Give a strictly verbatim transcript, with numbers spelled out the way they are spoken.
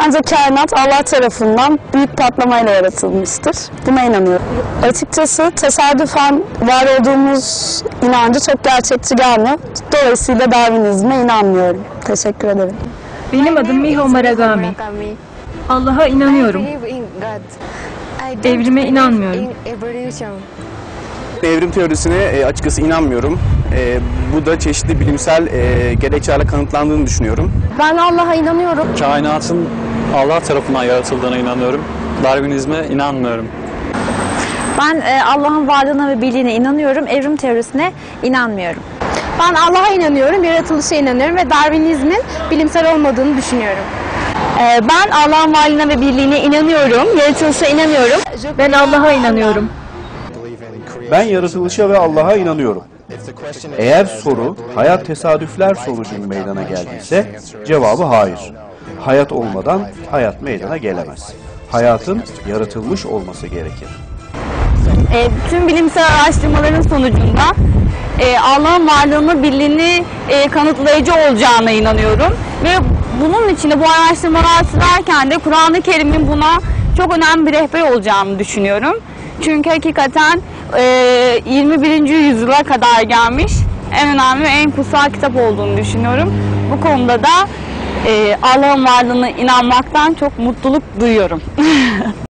Bence kainat Allah tarafından büyük patlamayla yaratılmıştır. Buna inanıyorum. Açıkçası tesadüfen var olduğumuz inancı çok gerçekçi gelmiyor. Dolayısıyla Darwinizme inanmıyorum. Teşekkür ederim. Benim adım Miho Maragami. Allah'a inanıyorum. Evrime inanmıyorum. Evrim teorisine e, açıkçası inanmıyorum. E, bu da çeşitli bilimsel e, gerekçelerle kanıtlandığını düşünüyorum. Ben Allah'a inanıyorum. Kainatın Allah tarafından yaratıldığına inanıyorum. Darwinizme inanmıyorum. Ben e, Allah'ın varlığına ve birliğine inanıyorum. Evrim teorisine inanmıyorum. Ben Allah'a inanıyorum, yaratılışa inanıyorum ve Darwinizmin bilimsel olmadığını düşünüyorum. Ben Allah'ın varlığına ve birliğine inanıyorum. Yaratılışa inanıyorum. Ben Allah'a inanıyorum. Ben yaratılışa ve Allah'a inanıyorum. Eğer soru hayat tesadüfler sonucu meydana geldiyse cevabı hayır. Hayat olmadan hayat meydana gelemez. Hayatın yaratılmış olması gerekir. E, tüm bilimsel araştırmaların sonucunda e, Allah'ın varlığını, birliğini e, kanıtlayıcı olacağına inanıyorum. Ve bunun için de bu araştırmalar sürerken de Kur'an-ı Kerim'in buna çok önemli bir rehber olacağını düşünüyorum. Çünkü hakikaten e, yirmi birinci yüzyıla kadar gelmiş en önemli ve en kutsal kitap olduğunu düşünüyorum. Bu konuda da e, Allah'ın varlığına inanmaktan çok mutluluk duyuyorum.